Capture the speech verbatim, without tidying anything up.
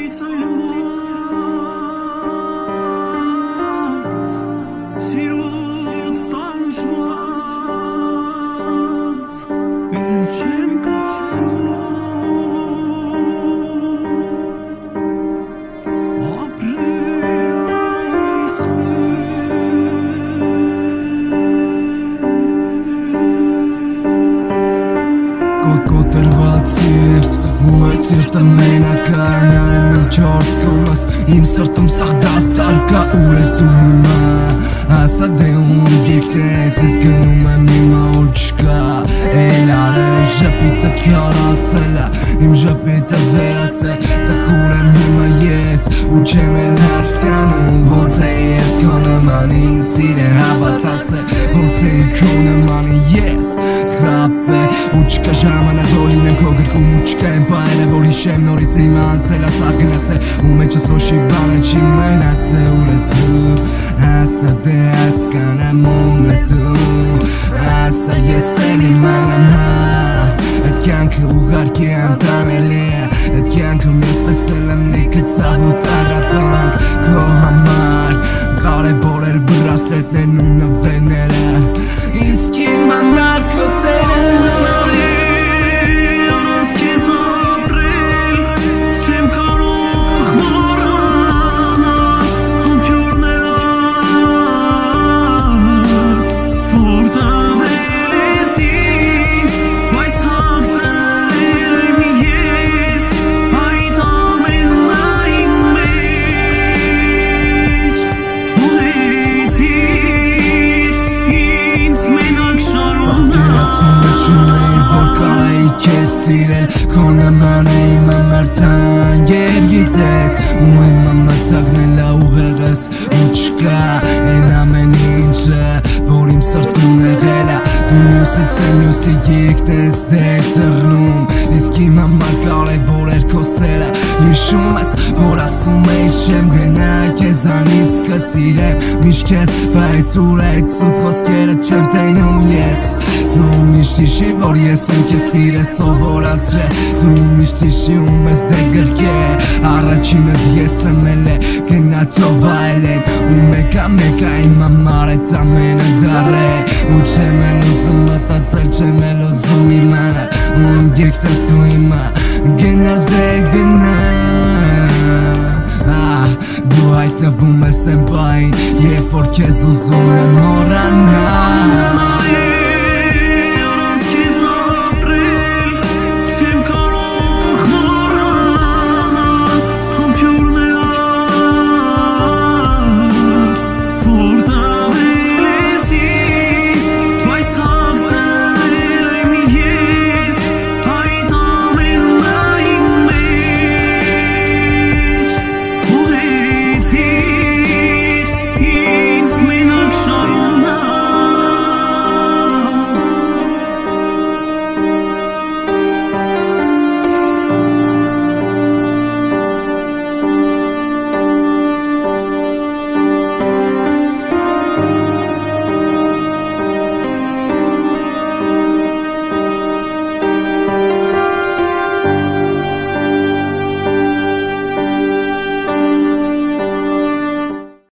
Կոտրված ու է ծիրտը մենակա նայում եմ չորս կողմս իմ սրտում սաղ դատար կա ուր ես դու հիմա ասա դե ում գիրքնես ես գնում եմ հիմա ու չկա էլ արը ժպիտը քյարացել իմ ժպիտը վերացել տխուր եմ հիմա ես ու չեմ էլ հասկանում ոնց է ես քո նմանի սիրել հավատացել ոնց է քո նմանի ես խապվե ու չկա ժամանակ որ լինեմ քո գրքում ու չկա եմ բայել որ հիշեմ նորից հիմա անցել ասա գնացել ու մեջս ոչի բան չի մնացել ուր ես դու ասա դե հասկանամ ում ես դու ասա ես էլ իմանամ այդ կյանքը ուղարկի անտանելի է այդ կյանքը ես տեսել եմ լիքը ցավ ու տառապանք քո համար կարևոր էր բրաստետներն ու նվերները իսկ իմ համար քո սերը Սիրել քո նման է իմ ամարտան գերգիտես ու իմ ամարտակն է ուղեղս ու չկա են ամեն ինչը որ իմ սրտում եղել է դու մյուսից է մյուսի գիրքնես դե թռնում իսկ իմ համար կարևոր էր քո սերը հիշում ես որ ասում էի չեմ գնա քեզանից կսիրեմ միշտ քեզ բայց ուր այդ սուտ խոսքերը չեմ տենում ես դու միշտ հիշի որ ես եմ քեզ սիրել սովորացրել դու միշտ հիշում ես դե գրքեր առաջինդ ես եմ էլ է գնացով այլեն ու մեկա մեկա իմ համար այդ ամենը դարել ու չեմ էլ ուզում մտածել չեմ էլ ուզում իմանալ ու իմ գիրքտես դու հիմա գնա դե գնա դու հայտնվում ես եմ բային երբ որ քեզ ուզում եմ մոռանալ Sim